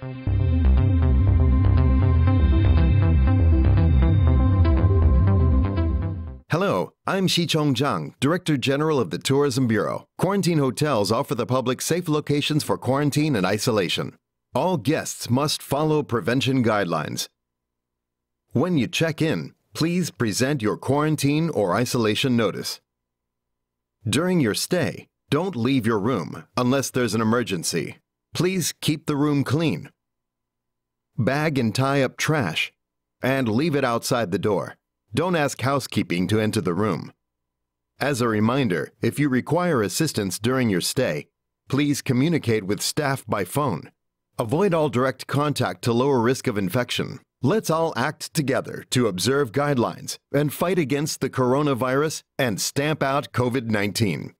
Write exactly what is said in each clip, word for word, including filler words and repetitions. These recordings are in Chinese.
Hello, I'm Shichong Zhang, Director General of the Tourism Bureau. Quarantine hotels offer the public safe locations for quarantine and isolation. All guests must follow prevention guidelines. When you check in, please present your quarantine or isolation notice. During your stay, don't leave your room unless there's an emergency. Please keep the room clean. Bag and tie up trash, and leave it outside the door. Don't ask housekeeping to enter the room. As a reminder, if you require assistance during your stay, please communicate with staff by phone. Avoid all direct contact to lower risk of infection. Let's all act together to observe guidelines and fight against the coronavirus and stamp out COVID nineteen.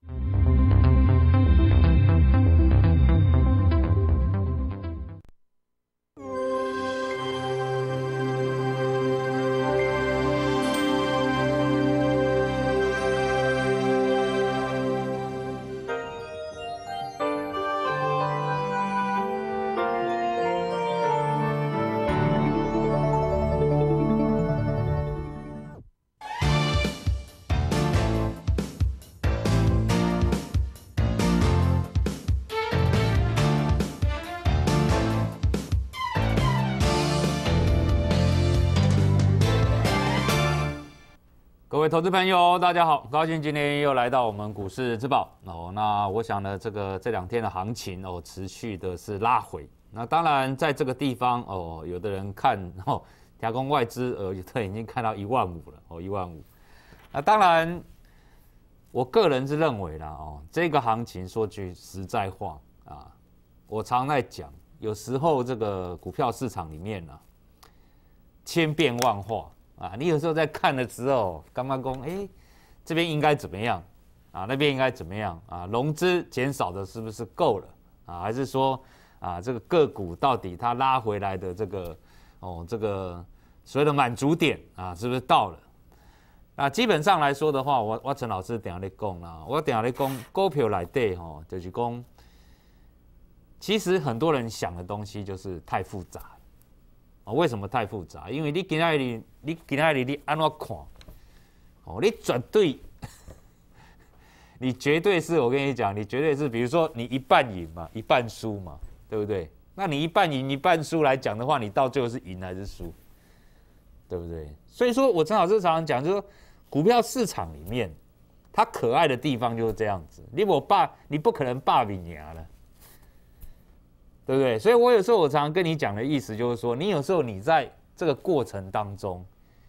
各位投资朋友，大家好，高兴今天又来到我们股市之宝哦。那我想呢，这个这两天的行情哦，持续的是拉回。那当然，在这个地方哦，有的人看哦，调空外资呃，有的人已经看到一万五了哦，一万五。那当然，我个人是认为啦哦，这个行情说句实在话啊，我常在讲，有时候这个股票市场里面呢、啊，千变万化。啊，你有时候在看的时候，刚刚讲，哎，这边应该怎么样啊？那边应该怎么样啊？融资减少的是不是够了啊？还是说啊，这个个股到底它拉回来的这个哦，这个所谓的满足点啊，是不是到了？那基本上来说的话，我我陈老师等下在讲啦，我等下在讲股票内底吼，就是讲，其实很多人想的东西就是太复杂。哦，为什么太复杂？因为你今仔日，你今仔日你安怎看？哦，你绝对，你绝对是我跟你讲，你绝对是，比如说你一半赢嘛，一半输嘛，对不对？那你一半赢一半输来讲的话，你到最后是赢还是输？对不对？所以说我陈老师常常讲，就是说股票市场里面，它可爱的地方就是这样子，你我霸，你不可能霸赢赢了。对不对？所以我有时候我常常跟你讲的意思就是说，你有时候你在这个过程当中，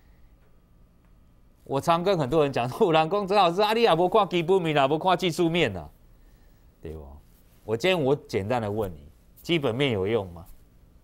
我常跟很多人讲，有人讲陈老师，啊，你也无看基本面啦，无看技术面啦，对不？我今天我简单的问你，基本面有用吗？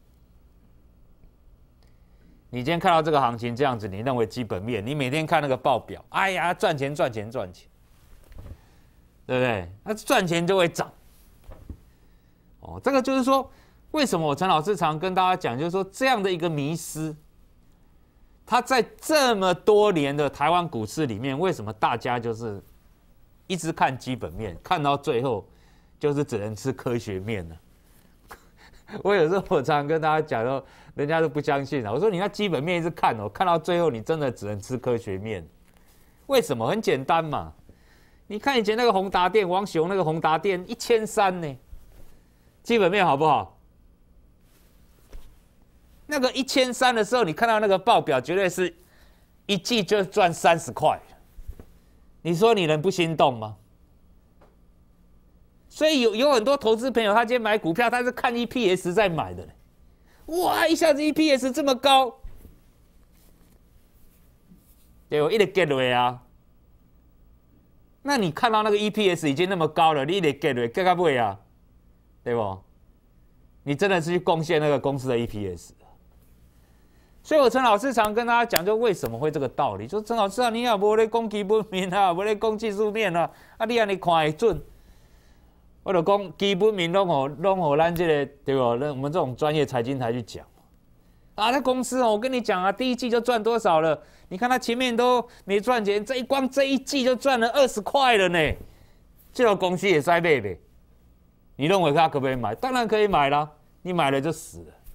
你今天看到这个行情这样子，你认为基本面？你每天看那个报表，哎呀，赚钱赚钱赚钱，对不对？那赚钱就会涨。哦，这个就是说，为什么我陈老师常跟大家讲，就是说这样的一个迷思，它在这么多年的台湾股市里面，为什么大家就是一直看基本面，看到最后就是只能吃科学面呢？我有时候我常常跟大家讲说，人家都不相信啊。我说你那基本面一直看哦，看到最后你真的只能吃科学面。为什么？很简单嘛，你看以前那个宏达电，王雄那个宏达电一千三呢。基本面好不好？那个一千三的时候，你看到那个报表，绝对是一季就赚三十块。你说你能不心动吗？所以有有很多投资朋友，他今天买股票，他是看 E P S 在买的。哇，一下子 E P S 这么高，对我一直 get 落啊。那你看到那个 E P S 已经那么高了，你一直 get 落 get 到尾啊？对不？你真的是去贡献那个公司的 E P S， 所以我陈老师常跟大家讲，就为什么会这个道理，就陈老师啊，你也无咧讲基本面啊，无咧讲技术面啊，啊你安尼看会准，我就讲基本面拢互拢互咱这个对不？我们这种专业财经台去讲啊，那公司哦，我跟你讲啊，第一季就赚多少了？你看他前面都没赚钱，这一光这一季就赚了二十块了呢，这种公司也塞买呗。你认为他可不可以买？当然可以买啦，你买了就死了。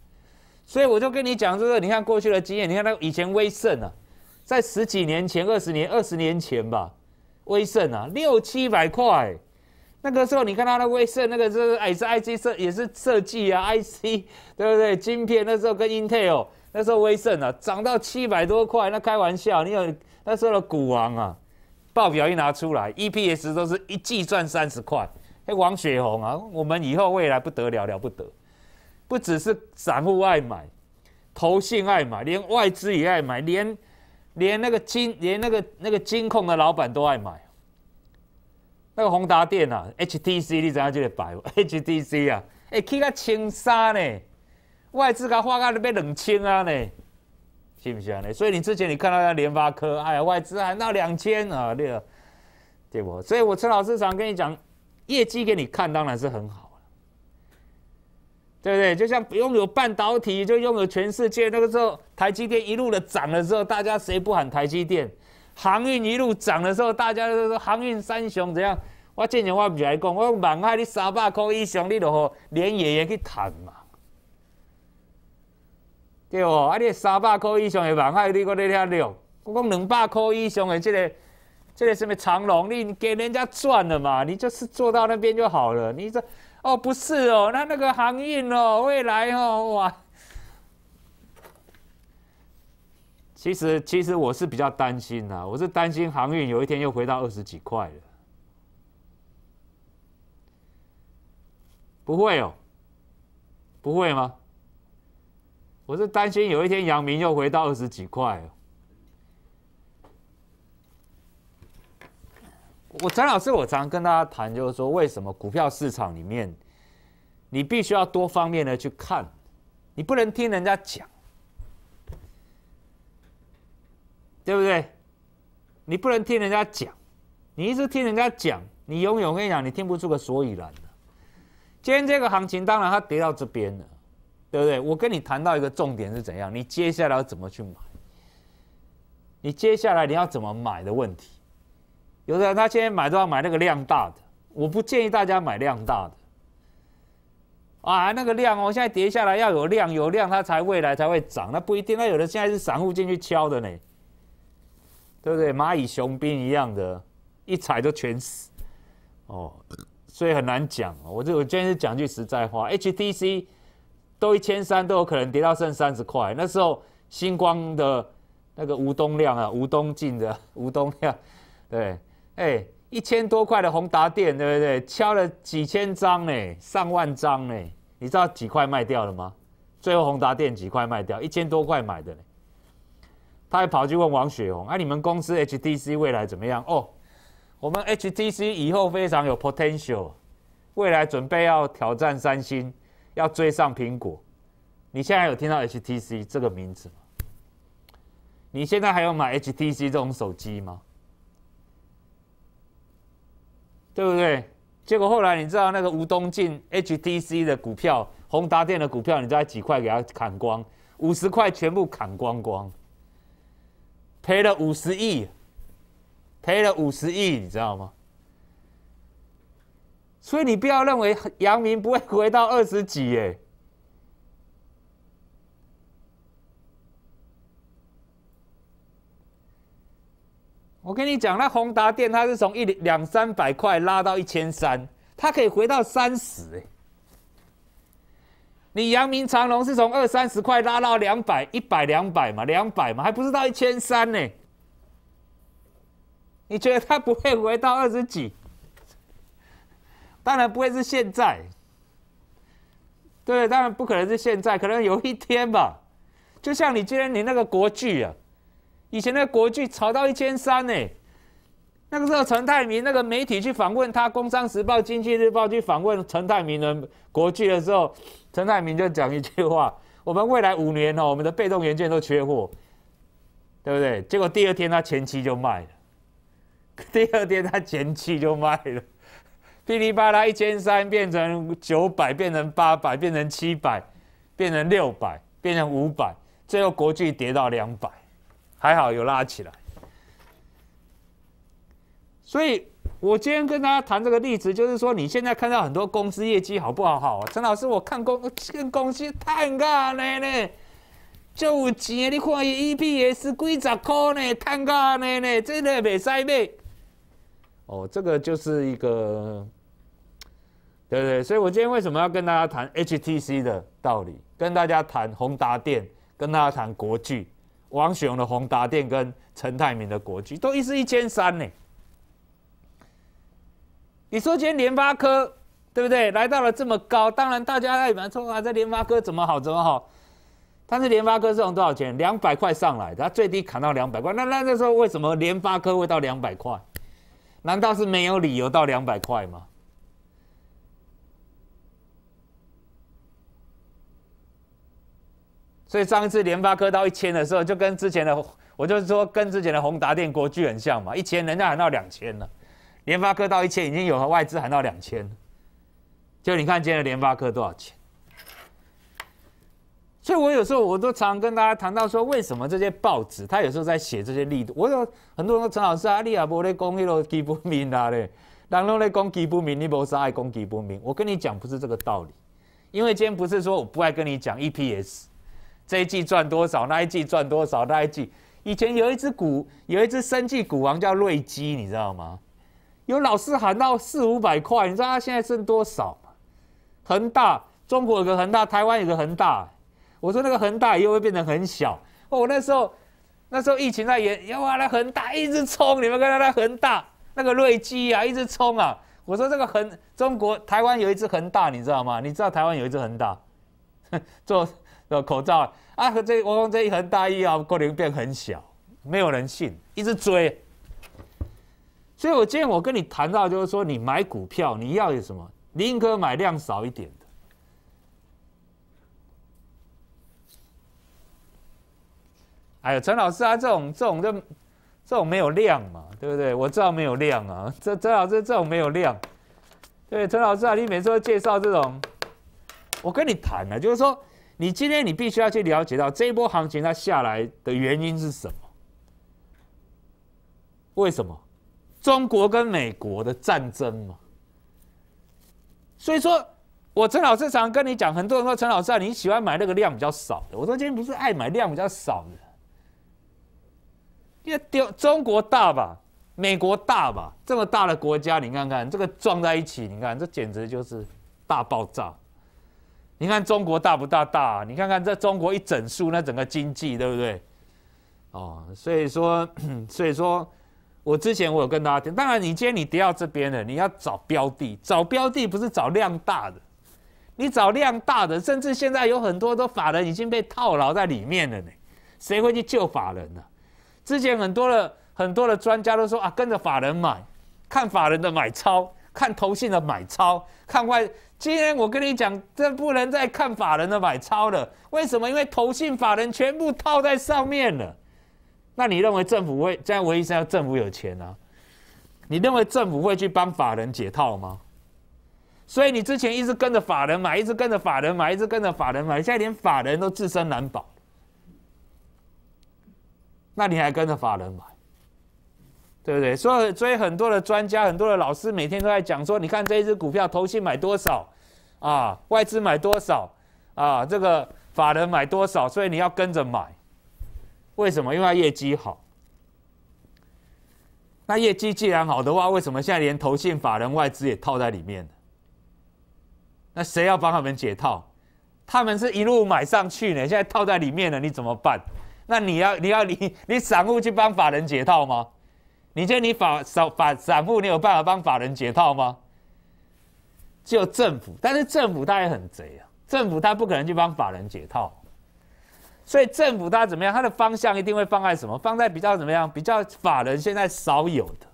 所以我就跟你讲这个，你看过去的经验，你看那以前威盛啊，在十几年前、二十年、二十年前吧，威盛啊六七百块，那个时候你看它的威盛，那个是也是 I C 设也是设计啊 ，I C 对不对？晶片那时候跟 Intel 那时候威盛啊涨到七百多块，那开玩笑，你有那时候的股王啊，报表一拿出来 ，E P S 都是一季赚三十块，哎，王雪红啊，我们以后未来不得了了不得。不只是散户爱买，投信爱买，连外资也爱买，连连那个金连那个那个金控的老板都爱买。那个宏达电啊 ，H T C 你知影这个牌 ？H T C 啊，哎、欸，起到千三呢，外资甲花到要两千啊呢，是不是啊？所以你之前你看到那联发科，哎呀，外资喊到两千啊，对了，对不？所以我陈老师常跟你讲，业绩给你看当然是很好。对不对？就像拥有半导体，就拥有全世界。那个时候，台积电一路的涨的时候，大家谁不喊台积电？航运一路涨的时候，大家都说航运三雄怎样？我之前我不是来讲，我望海你三百块以上，你就和连爷爷去谈嘛，对不？啊，你三百块以上的望海，你搁在遐聊？我讲两百块以上的这个这个什么长荣，你给人家赚了嘛？你就是做到那边就好了。你这。哦，不是哦，那那个航运哦，未来哦，哇，其实其实我是比较担心啊，我是担心航运有一天又回到二十几块了，不会哦，不会吗？我是担心有一天阳明又回到二十几块哦。我陈老师，我常跟大家谈，就是说，为什么股票市场里面，你必须要多方面的去看，你不能听人家讲，对不对？你不能听人家讲，你一直听人家讲，你永远我跟你讲，你听不出个所以然的。今天这个行情，当然它跌到这边了，对不对？我跟你谈到一个重点是怎样，你接下来要怎么去买？你接下来你要怎么买的问题。有的人他现在买都要买那个量大的，我不建议大家买量大的。啊，那个量哦，现在跌下来要有量，有量它才未来才会涨，那不一定。那有的现在是散户进去敲的呢，对不对？蚂蚁雄兵一样的，一踩就全死。哦，所以很难讲。我这我今天是讲句实在话 ，H T C 都一千三都有可能跌到剩三十块。那时候星光的那个吴东亮啊，吴东进的吴东亮，对。哎、欸，一千多块的宏达电，对不对？敲了几千张呢，上万张呢。你知道几块卖掉了吗？最后宏达电几块卖掉？一千多块买的呢。他还跑去问王雪红：“啊，你们公司 H T C 未来怎么样？”哦，我们 H T C 以后非常有 potential， 未来准备要挑战三星，要追上苹果。你现在有听到 H T C 这个名字吗？你现在还有买 H T C 这种手机吗？对不对？结果后来你知道那个吴东进 H T C 的股票，宏达电的股票，你知道几块给他砍光？五十块全部砍光光，赔了五十亿，赔了五十亿，你知道吗？所以你不要认为阳明不会回到二十几耶。我跟你讲，那宏达电它是从一两三百块拉到一千三，它可以回到三十哎。你阳明长荣是从二三十块拉到两百、一百、两百嘛，两百嘛，还不是到一千三呢？你觉得它不会回到二十几？当然不会是现在，对，当然不可能是现在，可能有一天吧。就像你今天你那个国巨啊。以前那个国巨炒到一千三呢，那个时候陈泰明那个媒体去访问他，《工商时报》、《经济日报》去访问陈泰明的国巨的时候，陈泰明就讲一句话：我们未来五年哦，我们的被动元件都缺货，对不对？结果第二天他前期就卖了，第二天他前期就卖了，噼里啪啦一千三变成九百，变成八百，变成七百，变成六百，变成五百，最后国巨跌到两百。还好有拉起来， 所以我今天跟大家谈这个例子，就是说你现在看到很多公司业绩好不好？好啊，陈老师，我看公看公司赚噶呢呢，就有钱，你看伊 E P S 几十块呢，赚噶呢呢，这个袂使买。哦，这个就是一个，对不对？所以我今天为什么要跟大家谈 H T C 的道理，跟大家谈宏达电，跟大家谈国巨，王雪红的宏达电跟陈泰明的国巨，都一是一千三呢。你说今天联发科，对不对？来到了这么高，当然大家在说啊，这联发科怎么好怎么好？但是联发科是从多少钱？两百块上来的，它最低砍到两百块。那那那时候为什么联发科会到两百块？难道是没有理由到两百块吗？所以上一次联发科到一千的时候，就跟之前的，我就是说跟之前的宏达电、国巨很像嘛，一千人家喊到两千了，联发科到一千已经有外资喊到两千了，就你看今天的联发科多少钱？所以我有时候我都常跟大家谈到说，为什么这些报纸他有时候在写这些力度？我有很多人说陈老师啊，你也无咧讲迄个基本面啦咧，人拢咧讲基本面，你无啥爱讲基本面。我跟你讲不是这个道理，因为今天不是说我不爱跟你讲 E P S， 这一季赚多少，那一季赚多少，那一季以前有一只股，有一只生技股王叫瑞基，你知道吗？有老师喊到四五百块，你知道他现在剩多少吗？恒大，中国有个恒大，台湾有个恒大。我说那个恒大以后会变成很小哦。那时候，那时候疫情在演，哇，那恒大一直冲，你们看到那恒大那个瑞基啊，一直冲啊。我说这个恒中国台湾有一只恒大，你知道吗？你知道台湾有一只恒大做口罩啊？这我讲这一恒大以后可能变很小，没有人信，一直追。所以我今天我跟你谈到就是说，你买股票你要有什么？宁可买量少一点的。哎呦，陈老师啊，这种这种就这种没有量嘛，对不对？我知道没有量啊，这陈老师这种没有量，对，陈老师啊，你每次都介绍这种，我跟你谈了，就是说，你今天你必须要去了解到这一波行情它下来的原因是什么？为什么？中国跟美国的战争嘛。所以说，我陈老师常跟你讲，很多人说陈老师啊，你喜欢买那个量比较少的，我说今天不是爱买量比较少的。因为丢中国大吧，美国大吧，这么大的国家，你看看这个撞在一起，你看这简直就是大爆炸。你看中国大不大大、啊？你看看这中国一整数，那整个经济，对不对？哦，所以说，所以说我之前我有跟大家讲，当然你今天你跌到这边了，你要找标的，找标的不是找量大的，你找量大的，甚至现在有很多都法人已经被套牢在里面了呢，谁会去救法人呢、啊？之前很多的很多的专家都说啊，跟着法人买，看法人的买超，看投信的买超，看外。今天我跟你讲，这不能再看法人的买超了。为什么？因为投信法人全部套在上面了。那你认为政府会？现在唯一是要政府有钱啊？你认为政府会去帮法人解套吗？所以你之前一直跟着法人买，一直跟着法人买，一直跟着法人买，现在连法人都自身难保。那你还跟着法人买，对不对？所以，所以很多的专家、很多的老师每天都在讲说，你看这一只股票，投信买多少啊，外资买多少啊，这个法人买多少，所以你要跟着买。为什么？因为它业绩好。那业绩既然好的话，为什么现在连投信、法人、外资也套在里面呢？那谁要帮他们解套？他们是一路买上去呢，现在套在里面了，你怎么办？那你要你要你你散户去帮法人解套吗？你觉得你法法散户你有办法帮法人解套吗？只有政府，但是政府他也很贼啊，政府他不可能去帮法人解套，所以政府他怎么样？他的方向一定会放在什么？放在比较怎么样？比较法人现在少有的。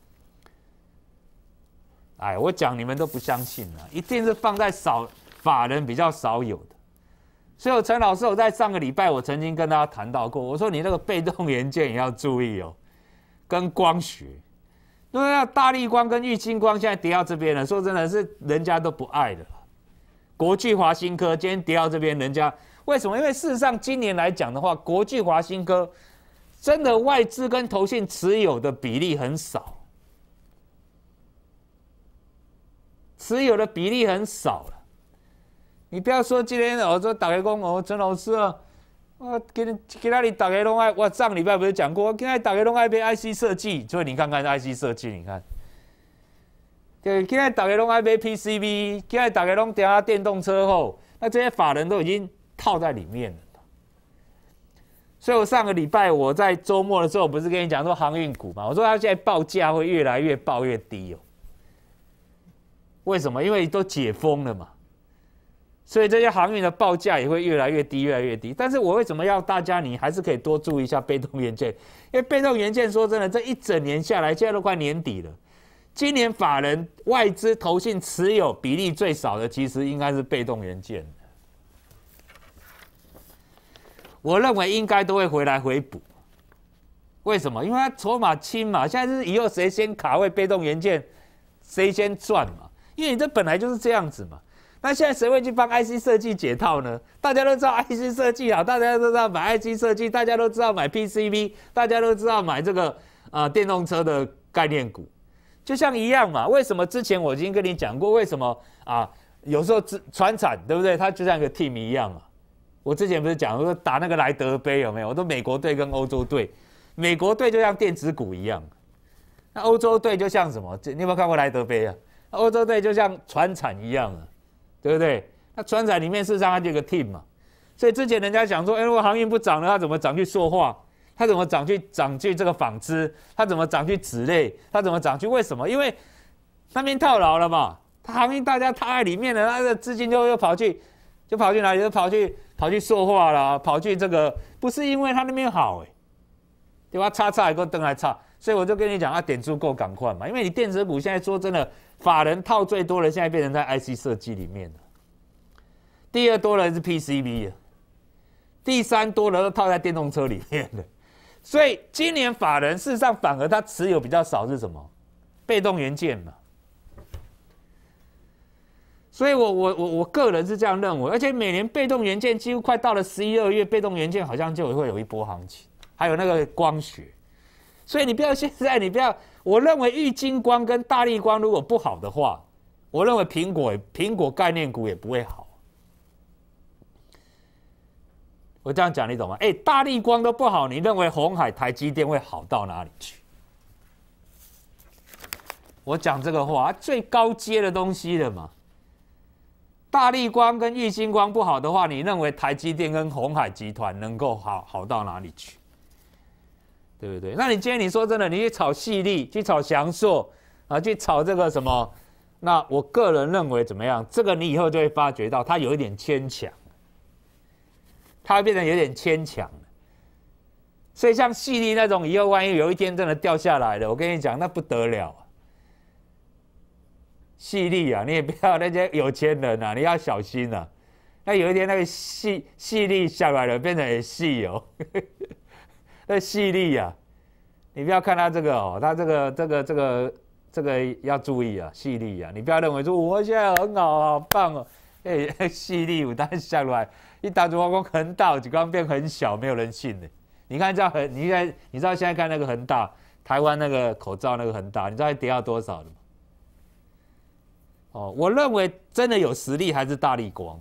哎，我讲你们都不相信啊，一定是放在少法人比较少有的。所以我陈老师，我在上个礼拜我曾经跟大家谈到过，我说你那个被动元件也要注意哦，跟光学，因为大立光跟玉晶光现在跌到这边了，说真的是人家都不爱了。国巨华新科今天跌到这边，人家为什么？因为事实上今年来讲的话，国巨华新科真的外资跟投信持有的比例很少， 持有的比例很少了。你不要说今天我说大家讲哦，陈老师啊，我今今仔日大家拢爱，我上礼拜不是讲过，今仔大家拢爱买 I C 设计，所以你看看 I C 设计，你看，对，今仔大家拢爱买 P C B， 今仔大家拢等下电动车后，那这些法人都已经套在里面了。所以我上个礼拜我在周末的时候，不是跟你讲说航运股嘛？我说它现在报价会越来越报越低哦。为什么？因为都解封了嘛，所以这些航运的报价也会越来越低，越来越低。但是我为什么要大家你还是可以多注意一下被动元件？因为被动元件说真的，这一整年下来，现在都快年底了，今年法人外资投信持有比例最少的，其实应该是被动元件。我认为应该都会回来回补，为什么？因为它筹码轻嘛，现在是以后谁先卡位被动元件，谁先赚嘛。因为你这本来就是这样子嘛。那现在谁会去帮 I C 设计解套呢？大家都知道 I C 设计好，大家都知道买 I C 设计，大家都知道买 P C B， 大家都知道买这个啊、呃、电动车的概念股，就像一样嘛。为什么之前我已经跟你讲过，为什么啊有时候传产对不对？它就像一个 team 一样嘛。我之前不是讲说打那个莱德杯有没有？我说美国队跟欧洲队，美国队就像电子股一样，那欧洲队就像什么？你有没有看过莱德杯啊？欧洲队就像传产一样啊，对不对？那传产里面事实上它就有个 team 嘛，所以之前人家讲说，哎，如果航运不涨了，它怎么涨去塑化？它怎么涨去涨去这个纺织？它怎么涨去纸类？它怎么涨去？为什么？因为那边套牢了嘛，它航运大家套在里面了，那个资金就又跑去。就跑去哪里？就跑去跑去塑化啦，跑去这个，不是因为他那边好哎、欸，对吧？差差也够登来差，所以我就跟你讲，啊，点足够赶快嘛，因为你电子股现在说真的，法人套最多的，现在变成在 I C 设计里面了。第二多的是 P C B 了，第三多的都套在电动车里面了。所以今年法人事实上反而他持有比较少是什么？被动元件嘛。所以我我我我个人是这样认为，而且每年被动元件几乎快到了十一二月，被动元件好像就会有一波行情，还有那个光学。所以你不要现在，你不要，我认为玉晶光跟大立光如果不好的话，我认为苹果苹果概念股也不会好。我这样讲你懂吗？哎，大立光都不好，你认为鸿海、台积电会好到哪里去？我讲这个话，最高阶的东西了嘛。大立光跟玉晶光不好的话，你认为台积电跟鸿海集团能够好好到哪里去？对不对？那你今天你说真的，你去炒细粒，去炒祥硕啊，去炒这个什么？那我个人认为怎么样？这个你以后就会发觉到它有一点牵强，它会变成有点牵强了。所以像细粒那种，以后万一有一天真的掉下来了，我跟你讲，那不得了。细粒啊，你也不要那些有钱人啊，你要小心啊。那有一天那个细细粒下来了，变成很细哦。那细粒啊，你不要看它这个哦，它这个这个这个这个要注意啊，细粒啊，你不要认为说我现在很好，好棒哦。哎、欸，细粒有单下来，一打出光光恒大，就刚变很小，没有人信的。你看这样很，你看你知道现在看那个恒大，台湾那个口罩那个恒大，你知道跌到多少了吗？哦，我认为真的有实力还是大立光，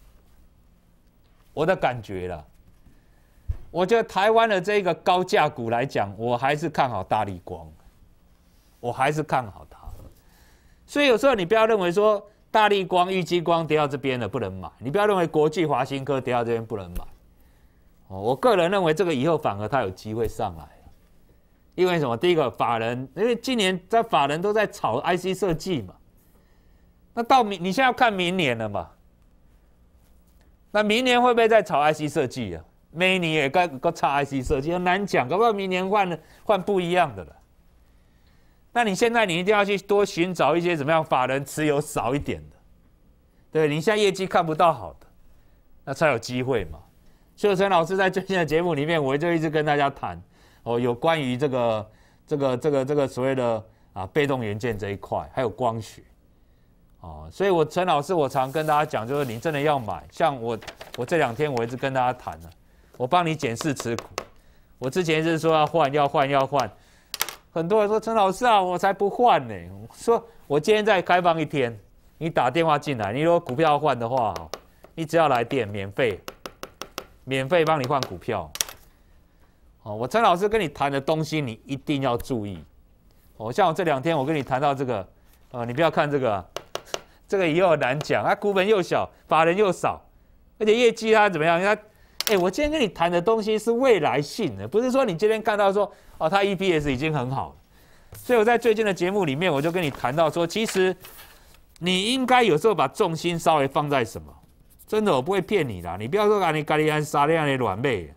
我的感觉啦。我觉得台湾的这个高价股来讲，我还是看好大立光，我还是看好它。所以有时候你不要认为说大立光、玉晶光跌到这边了不能买，你不要认为国际华新科跌到这边不能买。哦，我个人认为这个以后反而它有机会上来了，因为什么？第一个法人，因为今年在法人都在炒 I C 设计嘛。那到明，你现在要看明年了嘛？那明年会不会再炒 I C 设计啊？每年也该该炒 I C 设计，很难讲，搞不好明年换换不一样的了。那你现在你一定要去多寻找一些怎么样法人持有少一点的，对，你现在业绩看不到好的，那才有机会嘛。所以陈老师在最近的节目里面，我就一直跟大家谈哦，有关于这个这个这个这个所谓的啊被动元件这一块，还有光学。哦，所以我陈老师，我常跟大家讲，就是你真的要买，像我，我这两天我一直跟大家谈了，我帮你检视持股。我之前一直说要换，要换，要换，很多人说陈老师啊，我才不换呢。我说我今天再开放一天， 你打电话进来，你如果股票要换的话，你只要来电，免费，免费帮你换股票。哦，我陈老师跟你谈的东西，你一定要注意。哦，像我这两天我跟你谈到这个，呃，你不要看这个、啊，这个也有难讲，它股本又小，法人又少，而且业绩它怎么样？它，哎，我今天跟你谈的东西是未来性的，不是说你今天看到说，哦，它 E P S 已经很好了。所以我在最近的节目里面，我就跟你谈到说，其实你应该有时候把重心稍微放在什么？真的，我不会骗你的，你不要说啊，你咖喱安沙那样的软妹。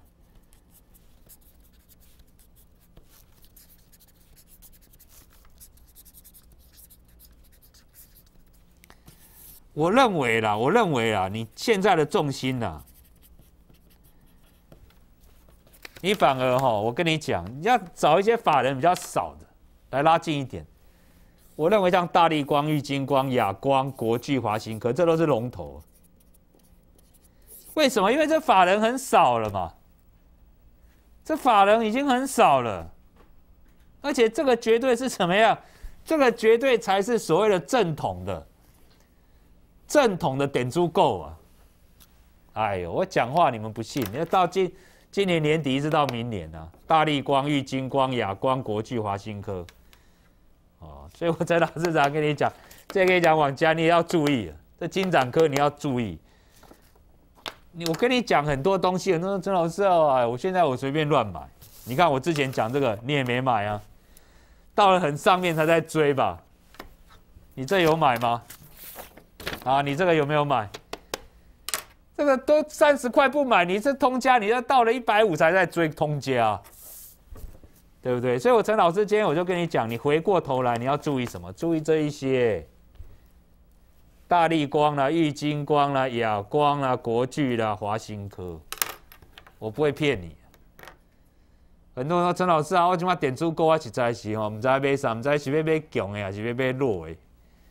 我认为啦，我认为啦，你现在的重心啦，你反而哈，我跟你讲，你要找一些法人比较少的来拉近一点。我认为像大立光、玉晶光、亚光、国巨、华新科，这都是龙头。为什么？因为这法人很少了嘛，这法人已经很少了，而且这个绝对是怎么样？这个绝对才是所谓的正统的。正统的点足够啊！哎呦，我讲话你们不信，要到今今年年底一直到明年啊，大立光、玉晶光、亚光、国巨、华新科，哦，所以我在老市场跟你讲，这跟你讲网家你也要注意了，这金展科你要注意。你我跟你讲很多东西，很多人陈老师啊，我现在我随便乱买，你看我之前讲这个你也没买啊，到了很上面才在追吧？你这有买吗？啊，你这个有没有买？这个都三十块不买，你这通家，你要到了一百五才在追通家，对不对？所以我陈老师今天我就跟你讲，你回过头来你要注意什么？注意这一些，大立光啦、玉晶光啦、亚光啦、国巨啦、华新科，我不会骗你。很多人说陈老师啊，我今晚点出够我实在是哦，唔知要买啥，唔知是要买强的还是要买弱的。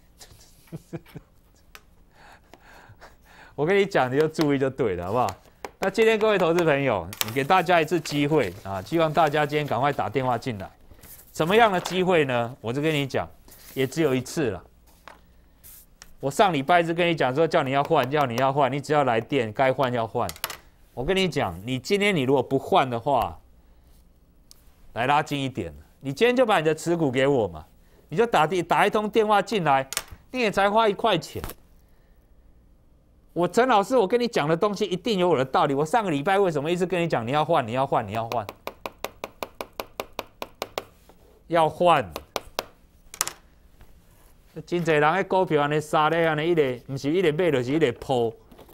我跟你讲，你就注意就对了，好不好？那今天各位投资朋友，你给大家一次机会啊，希望大家今天赶快打电话进来。什么样的机会呢？我就跟你讲，也只有一次了。我上礼拜是跟你讲说，叫你要换，叫你要换，你只要来电，该换要换。我跟你讲，你今天你如果不换的话，来拉近一点，你今天就把你的持股给我嘛，你就打第打一通电话进来，你也才花一块钱。我陈老师，我跟你讲的东西一定有我的道理。我上个礼拜为什么一直跟你讲你要换，你要换，你要换，要换？真侪人喺股票安尼杀咧，安尼一直不是一直买，就是一直抛。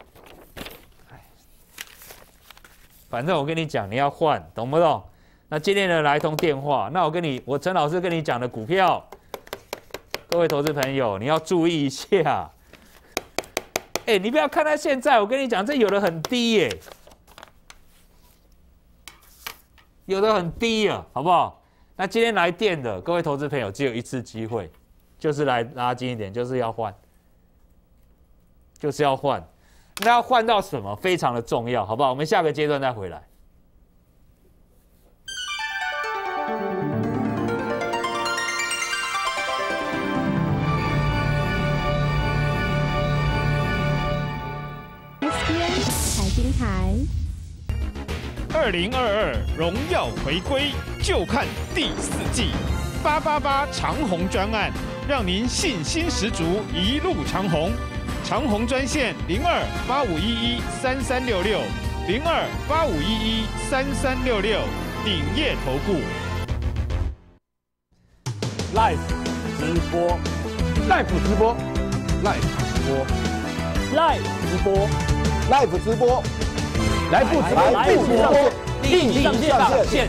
反正我跟你讲，你要换，懂不懂？那今天呢来一通电话，那我跟你，我陈老师跟你讲的股票，各位投资朋友，你要注意一下。哎、欸，你不要看它现在，我跟你讲，这有的很低耶、欸，有的很低啊，好不好？那今天来电的各位投资朋友，只有一次机会，就是来拉近一点，就是要换，就是要换。那要换到什么？非常的重要，好不好？我们下个阶段再回来。 台二零二二荣耀回归，就看第四季八八八长红专案，让您信心十足，一路长红。长红专线零二八五一一三三六六零二八五一一三三六六，鼎业投顾。 Live 直播 ，Live 直播 ，Live 直播 ，Live 直播 ，Live 直播。来不直播，立即上线，立即上线。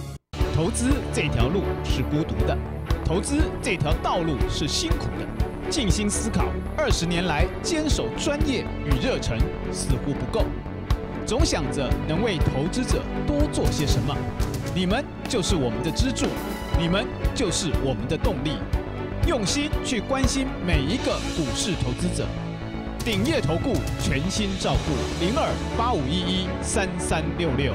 投资这条路是孤独的，投资这条道路是辛苦的。 静心思考，二十年来坚守专业与热忱似乎不够，总想着能为投资者多做些什么。你们就是我们的支柱，你们就是我们的动力，用心去关心每一个股市投资者。鼎业投顾全心照顾零二八五一一三三六六。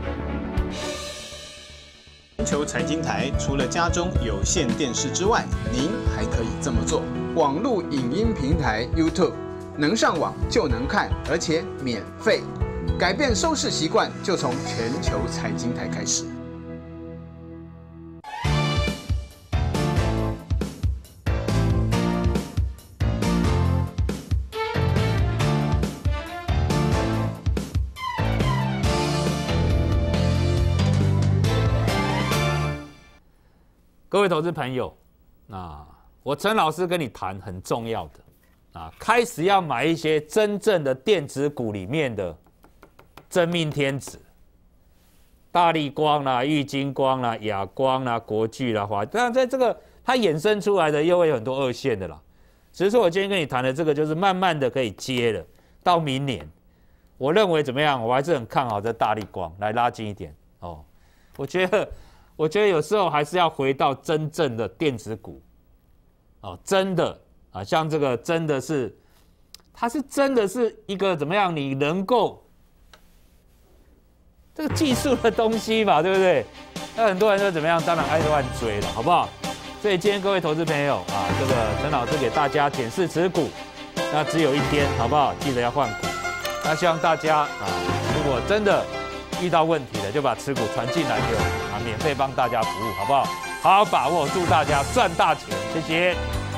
全球财经台除了家中有线电视之外，您还可以这么做：网络影音平台 YouTube， 能上网就能看，而且免费。改变收视习惯，就从全球财经台开始。 各位投资朋友，那我陈老师跟你谈很重要的啊，开始要买一些真正的电子股里面的真命天子，大立光啦、玉晶光啦、亚光啦、国巨啦、华，当然在这个它衍生出来的又会有很多二线的啦。只是说我今天跟你谈的这个，就是慢慢的可以接了，到明年，我认为怎么样？我还是很看好这大立光，来拉近一点哦。我觉得。我觉得有时候还是要回到真正的电子股，哦，真的啊，像这个真的是，它是真的是一个怎么样？你能够这个技术的东西嘛，对不对？那很多人说怎么样？当然爱乱追了，好不好？所以今天各位投资朋友啊，这个陈老师给大家检视持股，那只有一天，好不好？记得要换股。那希望大家啊，如果真的遇到问题了，就把持股传进来给我们啊，免费帮大家服务，好不好？好好把握，祝大家赚大钱，谢谢。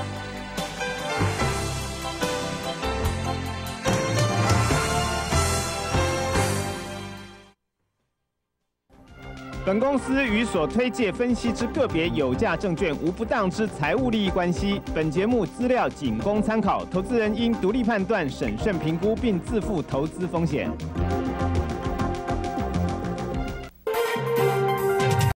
本公司与所推介分析之个别有价证券无不当之财务利益关系。本节目资料仅供参考，投资人应独立判断、审慎评估，并自负投资风险。